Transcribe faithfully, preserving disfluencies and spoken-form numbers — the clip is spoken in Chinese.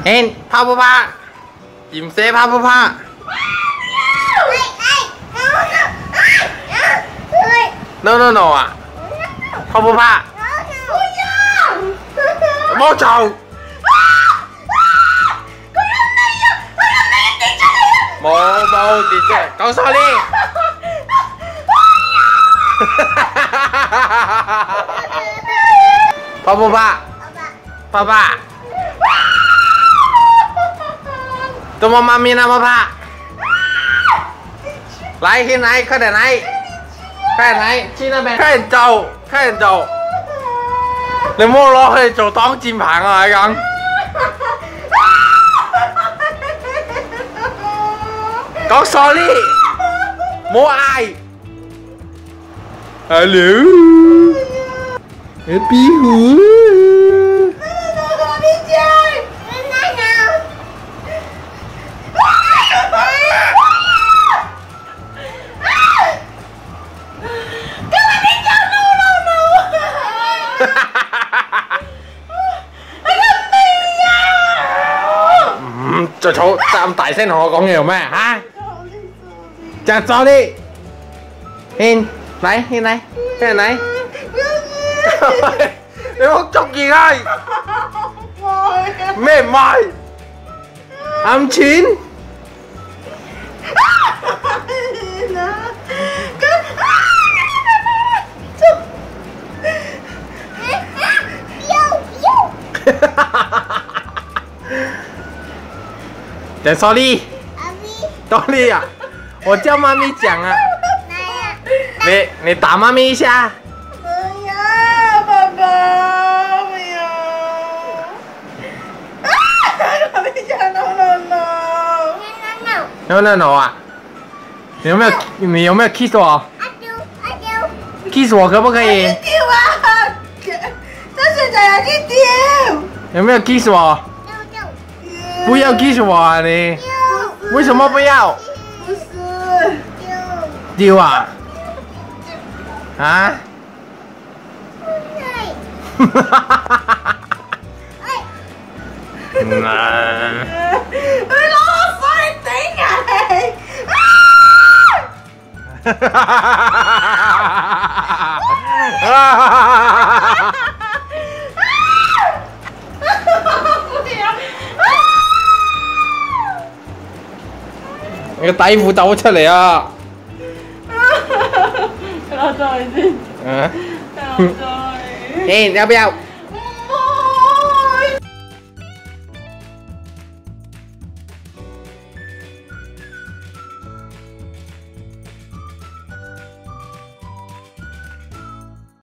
嘿，怕不怕？饮水怕不怕 ？No no no 啊！怕不怕？不要！冇嘈！冇冇跌啫，講 sorry。怕不怕？怕怕？ตัว媽咪那麼怕？來，先來，快點來，快點來，去那邊，快點走，快點走。你唔好攞佢做擋箭牌啊！你講。講 sorry， 冇嗌。Hello， Happy 虎。嗯，再嘈咁大聲同我講嘢做咩嚇？就 sorry， 軒，嚟軒嚟，軒嚟，你好捉住佢，咩唔係？揞錢。讲 sorry， sorry 啊！我叫妈咪讲啊。你你打妈咪一下。 不要，爸爸，不要。啊！妈咪讲 no no no。 no no no 啊！你有没有你有没有 kiss 我 ？kiss 我可不可以？ 丢啊！他现在要去丢。 有没有 kiss 我？不要 kiss 我啊你！为什么不要？ 不是。 丢啊！啊？哈哈哈哈哈哈！嗯。 你攞我水頂啊！ 哈哈哈哈哈哈！你個底褲抖出嚟啊！ 攞再先。 嗯。 攞再。 你要不要？